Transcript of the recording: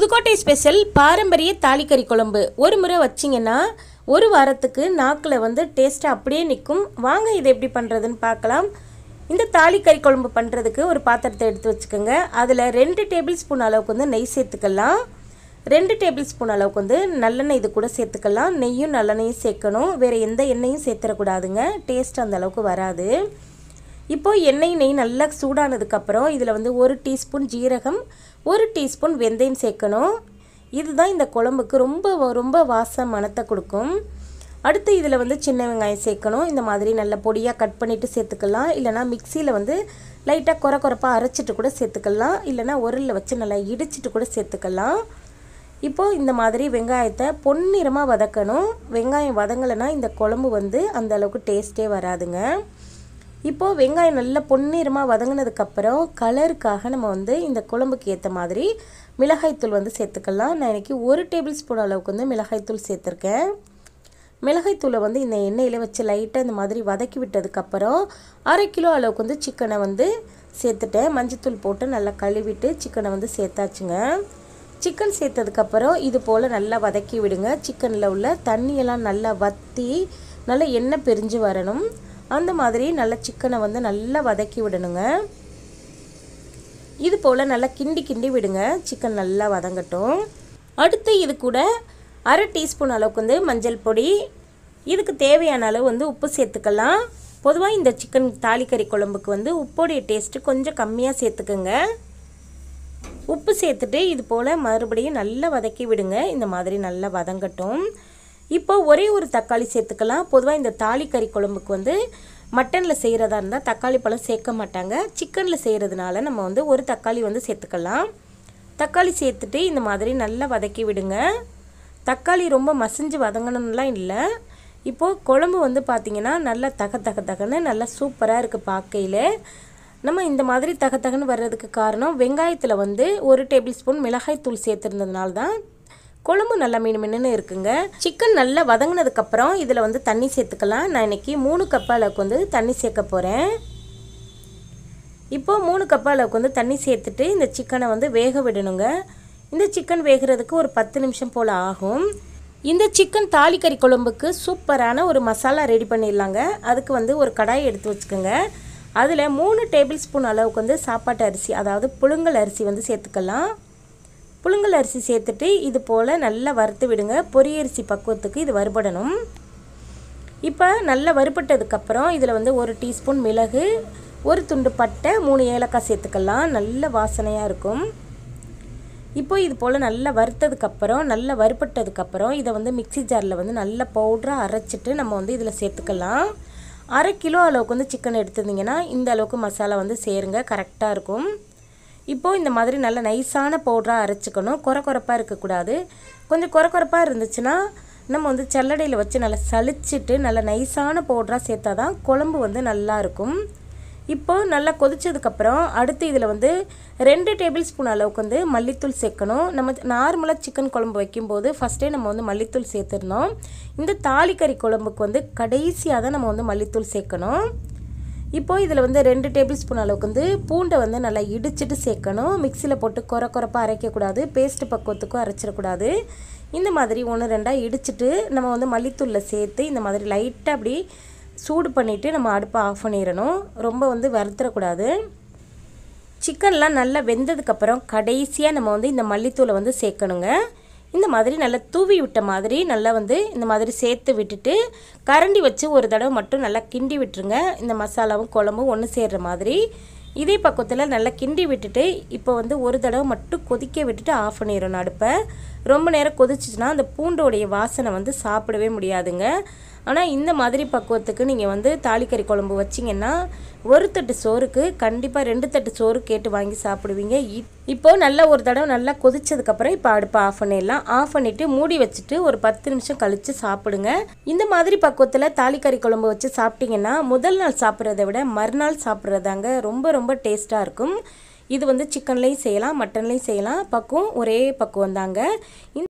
Pudukkottai special பாரம்பரிய தாளிக்கறி குழம்பு ஒரு முறை வச்சிங்கன்னா ஒரு வாரத்துக்கு நாக்கில் வந்து டேஸ்ட்டாக அப்படியே நிற்கும். வாங்க இதை எப்படி பண்ணுறதுன்னு பார்க்கலாம். இந்த தாளிக்கறி குழம்பு பண்ணுறதுக்கு ஒரு பாத்திரத்தை எடுத்து வச்சுக்கோங்க. அதில் 2 டேபிள் ஸ்பூன் அளவுக்கு வந்து நெய் சேர்த்துக்கலாம். 2 டேபிள் ஸ்பூன் அளவுக்கு வந்து நல்லெண்ணெய் இது கூட சேர்த்துக்கலாம். நெய்யும் நல்லெண்ணையும் சேர்க்கணும். வேறு எந்த எண்ணெயும் சேர்த்துடக்கூடாதுங்க, டேஸ்ட் அந்த அளவுக்கு வராது. இப்போது நெய் நல்லா சூடானதுக்கப்புறம் இதில் வந்து 1 டீஸ்பூன் ஜீரகம், 1 டீஸ்பூன் வெந்தயம் சேர்க்கணும். இதுதான் இந்த குழம்புக்கு ரொம்ப வாசம் மணத்தை கொடுக்கும். அடுத்து இதில் வந்து சின்ன வெங்காயம் சேர்க்கணும். இந்த மாதிரி நல்ல பொடியாக கட் பண்ணிவிட்டு சேர்த்துக்கலாம். இல்லைனா மிக்சியில் வந்து லைட்டாக குறைப்பாக அரைச்சிட்டு கூட சேர்த்துக்கலாம். இல்லைனா உரலில் வச்சு நல்லா இடிச்சிட்டு கூட சேர்த்துக்கலாம். இப்போது இந்த மாதிரி வெங்காயத்தை பொன்னிறமாக வதக்கணும். வெங்காயம் வதங்கலைன்னா இந்த குழம்பு வந்து அந்த அளவுக்கு டேஸ்ட்டே வராதுங்க. இப்போது வெங்காயம் நல்லா பொன்னிறமாக வதங்கினதுக்கப்புறம் கலருக்காக நம்ம வந்து இந்த குழம்புக்கு ஏற்ற மாதிரி மிளகாய்த்தூள் வந்து சேர்த்துக்கலாம். நான் இன்றைக்கி 1 டேபிள் ஸ்பூன் அளவுக்கு வந்து மிளகாய்த்தூள் சேர்த்துருக்கேன். மிளகாய்த்தூளை வந்து இந்த எண்ணெயில் வச்சு லைட்டாக இந்த மாதிரி வதக்கி விட்டதுக்கப்புறம் 1/2 கிலோ அளவுக்கு வந்து சிக்கனை வந்து சேர்த்துட்டேன். மஞ்சத்தூள் போட்டு நல்லா கழுவிட்டு சிக்கனை வந்து சேர்த்தாச்சுங்க. சிக்கன் சேர்த்ததுக்கப்புறம் இது போல் நல்லா வதக்கி விடுங்க. சிக்கனில் உள்ள தண்ணியெல்லாம் நல்லா வற்றி நல்லா எண்ணெய் பிரிஞ்சு வரணும். அந்த மாதிரி நல்லா சிக்கனை வந்து நல்லா வதக்கி விடணுங்க. இது போல் நல்லா கிண்டி விடுங்க. சிக்கன் நல்லா வதங்கட்டும். அடுத்து இது கூட 1/2 டீஸ்பூன் அளவுக்கு வந்து மஞ்சள் பொடி, இதுக்கு தேவையான அளவு வந்து உப்பு சேர்த்துக்கலாம். பொதுவாக இந்த சிக்கன் தாளிக்கறி குழம்புக்கு வந்து உப்போடைய டேஸ்ட்டு கொஞ்சம் கம்மியாக சேர்த்துக்குங்க. உப்பு சேர்த்துட்டு இது போல் மறுபடியும் நல்லா வதக்கி விடுங்க. இந்த மாதிரி நல்லா வதங்கட்டும். இப்போ ஒரே ஒரு தக்காளி சேர்த்துக்கலாம். பொதுவாக இந்த தாளிக்கறி குழம்புக்கு வந்து மட்டனில் செய்கிறதா இருந்தால் தக்காளி பழம் சேர்க்க மாட்டாங்க. சிக்கனில் செய்கிறதுனால நம்ம வந்து ஒரு தக்காளி வந்து சேர்த்துக்கலாம். தக்காளி சேர்த்துட்டு இந்த மாதிரி நல்லா வதக்கி விடுங்க. தக்காளி ரொம்ப மசிஞ்சு வதங்கணும்லாம் இல்லை. இப்போது குழம்பு வந்து பார்த்திங்கன்னா நல்லா தகன்னு நல்லா சூப்பராக இருக்குது பார்க்கையில். நம்ம இந்த மாதிரி தகன்னு வர்றதுக்கு காரணம் வெங்காயத்தில் வந்து 1 டேபிள் ஸ்பூன் மிளகாய்த்தூள் சேர்த்துருந்ததுனால தான் குழம்பு நல்லா மின்னு இருக்குங்க. சிக்கன் நல்லா வதங்கினதுக்கப்புறம் இதில் வந்து தண்ணி சேர்த்துக்கலாம். நான் இன்றைக்கி 3 கப் அளவுக்கு வந்து தண்ணி சேர்க்க போகிறேன். இப்போது 3 கப் அளவுக்கு வந்து தண்ணி சேர்த்துட்டு இந்த சிக்கனை வந்து வேக விடணுங்க. இந்த சிக்கன் வேகிறதுக்கு ஒரு 10 நிமிஷம் போல் ஆகும். இந்த சிக்கன் தாளிக்கறி குழம்புக்கு சூப்பரான ஒரு மசாலா ரெடி பண்ணிடலாங்க. அதுக்கு வந்து ஒரு கடாய் எடுத்து வச்சுக்கோங்க. அதில் 3 டேபிள் ஸ்பூன் அளவுக்கு வந்து சாப்பாட்டு அரிசி, அதாவது புழுங்கல் அரிசி வந்து சேர்த்துக்கலாம். புழுங்கல் அரிசி சேர்த்துட்டு இது போல் நல்லா வறுத்து விடுங்க. பொரியரிசி பக்குவத்துக்கு இது வறுபடணும். இப்போ நல்லா வறுபட்டதுக்கப்புறம் இதில் வந்து 1 டீஸ்பூன் மிளகு, 1 துண்டு பட்டை, 3 ஏலக்காய் சேர்த்துக்கலாம். நல்ல வாசனையாக இருக்கும். இப்போ இது போல் நல்லா வறுத்ததுக்கப்புறம் நல்லா வறுபட்டதுக்கப்புறம் இதை வந்து மிக்சி ஜாரில் வந்து நல்லா பவுடராக அரைச்சிட்டு நம்ம வந்து இதில் சேர்த்துக்கலாம். 1/2 கிலோ அளவுக்கு வந்து சிக்கன் எடுத்துருந்தீங்கன்னா இந்த அளவுக்கு மசாலா வந்து சேருங்க, கரெக்டாக இருக்கும். இப்போது இந்த மாதிரி நல்ல நைஸான பவுடராக அரைச்சிக்கணும். குறைப்பாக இருக்கக்கூடாது. கொஞ்சம் குறைப்பாக இருந்துச்சுன்னா நம்ம வந்து சல்லடையில் வச்சு நல்லா சலிச்சிட்டு நல்லா நைஸான பவுடராக சேர்த்தா தான் குழம்பு வந்து நல்லாயிருக்கும். இப்போது நல்லா கொதிச்சதுக்கப்புறம் அடுத்து இதில் வந்து 2 டேபிள் ஸ்பூன் அளவுக்கு வந்து மல்லித்தூள் சேர்க்கணும். நம்ம நார்மலாக சிக்கன் குழம்பு வைக்கும்போது ஃபஸ்ட்டே நம்ம வந்து மல்லித்தூள் சேர்த்துருந்தோம். இந்த தாளிக்கறி குழம்புக்கு வந்து கடைசியாக தான் நம்ம வந்து மல்லித்தூள் சேர்க்கணும். இப்போது இதில் வந்து 2 டேபிள் ஸ்பூன் அளவுக்கு வந்து பூண்டை வந்து நல்லா இடிச்சிட்டு சேர்க்கணும். மிக்சியில் போட்டு குறைப்பாக அரைக்கக்கூடாது, பேஸ்ட் பக்குவத்துக்கும் அரைச்சிடக்கூடாது. இந்த மாதிரி 1-2 இடிச்சிட்டு நம்ம வந்து மல்லித்தூளில் சேர்த்து இந்த மாதிரி லைட்டாக அப்படி சூடு பண்ணிவிட்டு நம்ம அடுப்பை ஆஃப் பண்ணிடணும். ரொம்ப வந்து வறுத்துடக்கூடாது. சிக்கன்லாம் நல்லா வெந்ததுக்கப்புறம் கடைசியாக நம்ம வந்து இந்த மல்லித்தூளை வந்து சேர்க்கணுங்க. இந்த மாதிரி நல்லா தூவி விட்ட மாதிரி நல்லா வந்து இந்த மாதிரி சேர்த்து விட்டுட்டு கரண்டி வச்சு ஒரு தடவை மட்டும் நல்லா கிண்டி விட்டுருங்க. இந்த மசாலாவும் குழம்பும் ஒன்று சேர்கிற மாதிரி இதே பக்கத்தில் நல்லா கிண்டி விட்டுட்டு இப்போ வந்து ஒரு தடவை மட்டும் கொதிக்க விட்டுட்டு ஆஃப் பண்ணிடணும் அடுப்பை. ரொம்ப நேரம் கொதிச்சிச்சுன்னா அந்த பூண்டோடைய வாசனை வந்து சாப்பிடவே முடியாதுங்க. ஆனால் இந்த மாதிரி பக்குவத்துக்கு நீங்கள் வந்து தாளிக்கறி குழம்பு வச்சிங்கன்னா 1 தட்டு சோறுக்கு கண்டிப்பாக 2 தட்டு சோறு கேட்டு வாங்கி சாப்பிடுவீங்க. இப்போது நல்லா ஒரு தடவை நல்லா கொதிச்சதுக்கப்புறம் இப்போ அடுப்பை ஆஃப் பண்ணிடலாம். ஆஃப் பண்ணிவிட்டு மூடி வச்சுட்டு ஒரு 10 நிமிஷம் கழித்து சாப்பிடுங்க. இந்த மாதிரி பக்குவத்தில் தாளிக்கறி குழம்பு வச்சு சாப்பிட்டிங்கன்னா முதல் நாள் சாப்பிட்றத விட மறுநாள் சாப்பிட்றதாங்க ரொம்ப டேஸ்ட்டாக இருக்கும். இது வந்து சிக்கன்லேயும் செய்யலாம், மட்டன்லேயும் செய்யலாம். ஒரே பக்குவம் தாங்க.